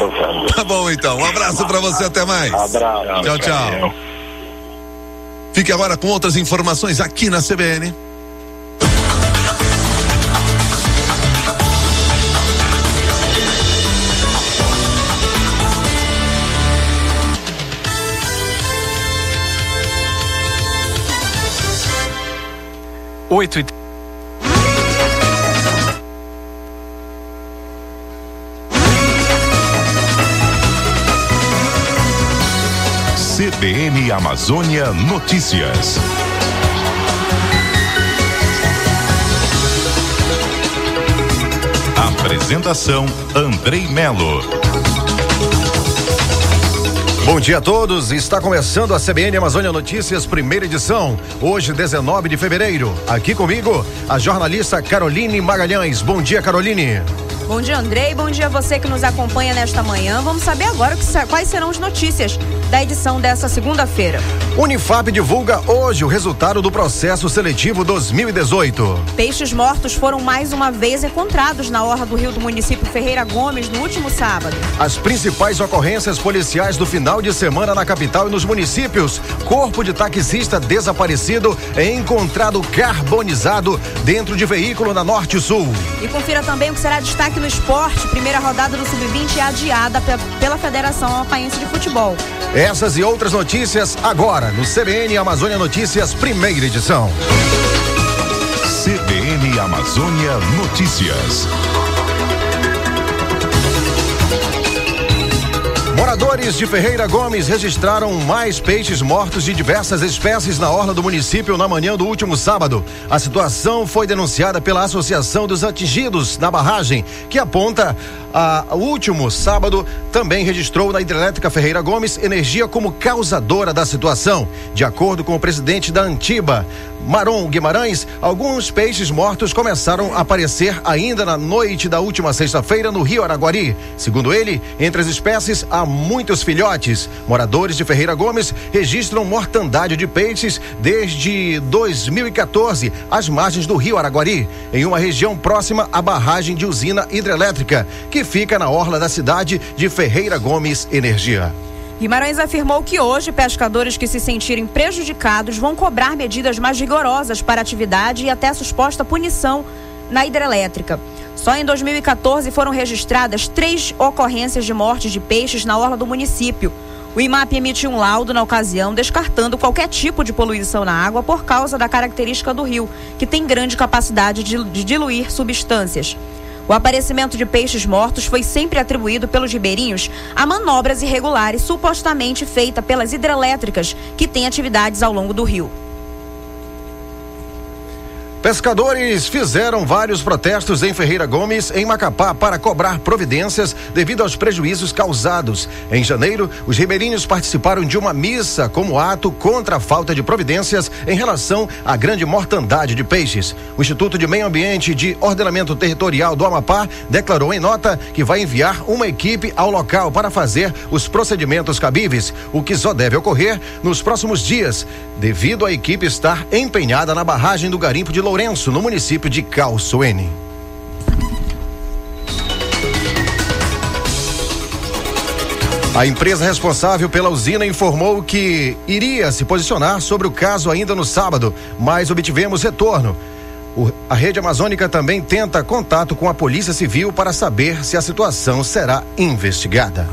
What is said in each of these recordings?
trocando. Tá bom, então. Um abraço pra você, até mais. Abraço. Tchau, tchau. Fique agora com outras informações aqui na CBN. CBN Amazônia Notícias. Apresentação Andrei Melo. Bom dia a todos, está começando a CBN Amazônia Notícias, primeira edição, hoje 19 de fevereiro. Aqui comigo, a jornalista Caroline Magalhães. Bom dia, Caroline. Bom dia, Andrei. Bom dia a você que nos acompanha nesta manhã. Vamos saber agora quais serão as notícias da edição dessa segunda-feira. Unifap divulga hoje o resultado do processo seletivo 2018. Peixes mortos foram mais uma vez encontrados na orla do rio do município Ferreira Gomes no último sábado. As principais ocorrências policiais do final de semana na capital e nos municípios. Corpo de taxista desaparecido é encontrado carbonizado dentro de veículo na Norte Sul. E confira também o que será destaque no esporte. Primeira rodada do Sub-20 é adiada pela Federação Amapaiense de Futebol. Essas e outras notícias agora no CBN Amazônia Notícias, primeira edição. CBN Amazônia Notícias. Moradores de Ferreira Gomes registraram mais peixes mortos de diversas espécies na orla do município na manhã do último sábado. A situação foi denunciada pela Associação dos Atingidos na barragem, que aponta o último sábado também registrou na hidrelétrica Ferreira Gomes energia como causadora da situação. De acordo com o presidente da Antiba, Maron Guimarães, alguns peixes mortos começaram a aparecer ainda na noite da última sexta-feira no Rio Araguari. Segundo ele, entre as espécies há muitos filhotes. Moradores de Ferreira Gomes registram mortandade de peixes desde 2014 às margens do Rio Araguari, em uma região próxima à barragem de usina hidrelétrica, que fica na orla da cidade de Ferreira Gomes Energia. Guimarães afirmou que hoje pescadores que se sentirem prejudicados vão cobrar medidas mais rigorosas para a atividade e até suposta punição na hidrelétrica. Só em 2014 foram registradas 3 ocorrências de mortes de peixes na orla do município. O IMAP emitiu um laudo na ocasião descartando qualquer tipo de poluição na água por causa da característica do rio, que tem grande capacidade de diluir substâncias. O aparecimento de peixes mortos foi sempre atribuído pelos ribeirinhos a manobras irregulares supostamente feitas pelas hidrelétricas que têm atividades ao longo do rio. Pescadores fizeram vários protestos em Ferreira Gomes, em Macapá, para cobrar providências devido aos prejuízos causados. Em janeiro, os ribeirinhos participaram de uma missa como ato contra a falta de providências em relação à grande mortandade de peixes. O Instituto de Meio Ambiente e de Ordenamento Territorial do Amapá declarou em nota que vai enviar uma equipe ao local para fazer os procedimentos cabíveis, o que só deve ocorrer nos próximos dias, devido à equipe estar empenhada na barragem do Garimpo de Lourenço, no município de Calçoene. A empresa responsável pela usina informou que iria se posicionar sobre o caso ainda no sábado, mas obtivemos retorno. A Rede Amazônica também tenta contato com a Polícia Civil para saber se a situação será investigada.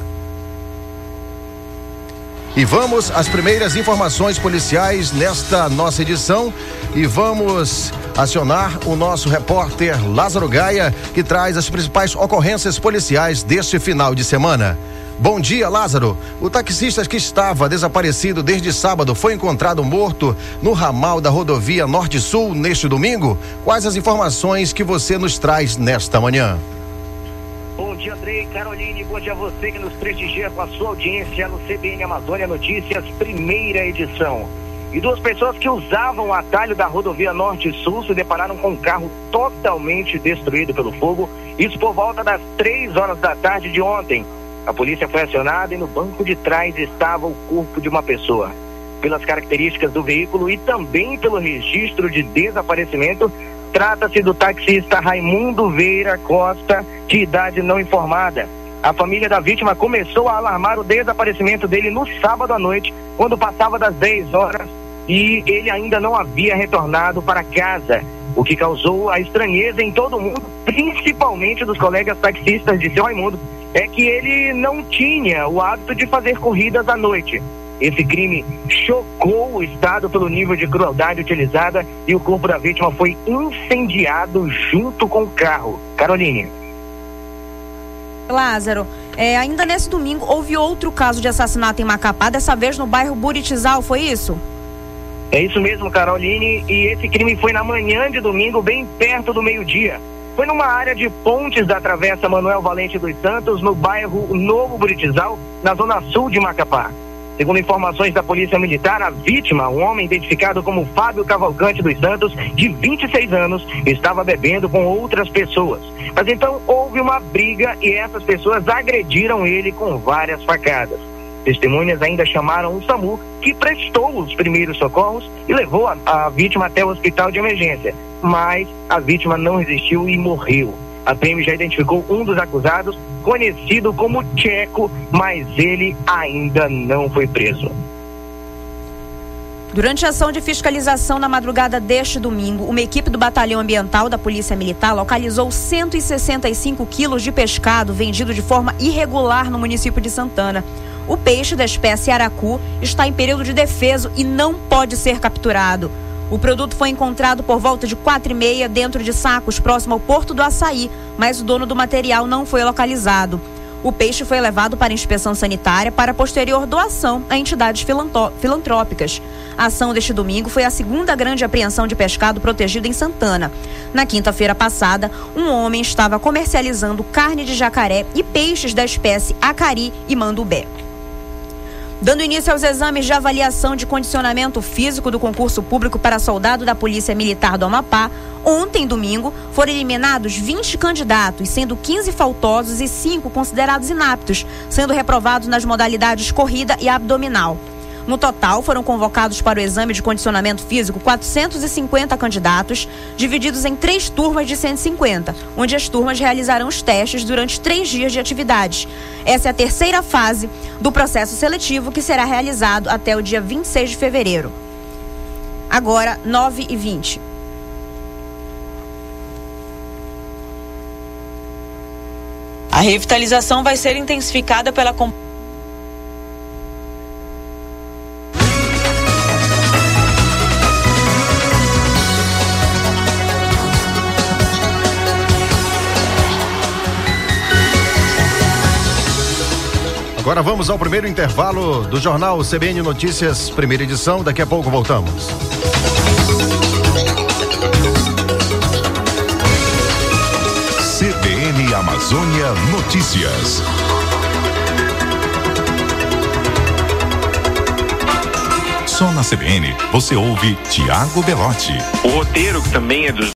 E vamos às primeiras informações policiais nesta nossa edição e vamos acionar o nosso repórter Lázaro Gaia, que traz as principais ocorrências policiais deste final de semana. Bom dia, Lázaro. O taxista que estava desaparecido desde sábado foi encontrado morto no ramal da rodovia Norte-Sul neste domingo. Quais as informações que você nos traz nesta manhã? Bom dia, Andrei, Caroline, bom dia a você que nos prestigia com a sua audiência no CBN Amazônia Notícias, primeira edição. E 2 pessoas que usavam o atalho da rodovia Norte-Sul se depararam com um carro totalmente destruído pelo fogo, isso por volta das 3 horas da tarde de ontem. A polícia foi acionada e no banco de trás estava o corpo de uma pessoa. Pelas características do veículo e também pelo registro de desaparecimento, trata-se do taxista Raimundo Veira Costa, de idade não informada. A família da vítima começou a alarmar o desaparecimento dele no sábado à noite, quando passava das 10 horas e ele ainda não havia retornado para casa, o que causou a estranheza em todo mundo, principalmente dos colegas taxistas de seu Raimundo, é que ele não tinha o hábito de fazer corridas à noite. Esse crime chocou o Estado pelo nível de crueldade utilizada e o corpo da vítima foi incendiado junto com o carro. Caroline. Lázaro, ainda nesse domingo houve outro caso de assassinato em Macapá, dessa vez no bairro Buritizal, foi isso? É isso mesmo, Caroline, e esse crime foi na manhã de domingo, bem perto do meio-dia. Foi numa área de pontes da Travessa Manuel Valente dos Santos, no bairro Novo Buritizal, na zona sul de Macapá. Segundo informações da Polícia Militar, a vítima, um homem identificado como Fábio Cavalcante dos Santos, de 26 anos, estava bebendo com outras pessoas. Mas então houve uma briga e essas pessoas agrediram ele com várias facadas. Testemunhas ainda chamaram o SAMU, que prestou os primeiros socorros e levou a vítima até o hospital de emergência. Mas a vítima não resistiu e morreu. A PM já identificou um dos acusados, conhecido como Tcheco, mas ele ainda não foi preso. Durante a ação de fiscalização na madrugada deste domingo, uma equipe do Batalhão Ambiental da Polícia Militar localizou 165 quilos de pescado vendido de forma irregular no município de Santana. O peixe da espécie aracu está em período de defeso e não pode ser capturado. O produto foi encontrado por volta de 4h30 dentro de sacos próximo ao Porto do Açaí, mas o dono do material não foi localizado. O peixe foi levado para inspeção sanitária para posterior doação a entidades filantrópicas. A ação deste domingo foi a segunda grande apreensão de pescado protegido em Santana. Na quinta-feira passada, um homem estava comercializando carne de jacaré e peixes da espécie acari e mandubé. Dando início aos exames de avaliação de condicionamento físico do concurso público para soldado da Polícia Militar do Amapá, ontem, domingo, foram eliminados 20 candidatos, sendo 15 faltosos e 5 considerados inaptos, sendo reprovados nas modalidades corrida e abdominal. No total, foram convocados para o exame de condicionamento físico 450 candidatos, divididos em 3 turmas de 150, onde as turmas realizarão os testes durante 3 dias de atividades. Essa é a terceira fase do processo seletivo, que será realizado até o dia 26 de fevereiro. Agora, 9h20. A revitalização vai ser intensificada pela Agora vamos ao primeiro intervalo do jornal CBN Notícias, primeira edição. Daqui a pouco voltamos. CBN Amazônia Notícias. Só na CBN você ouve Tiago Belotti. O roteiro, que também é dos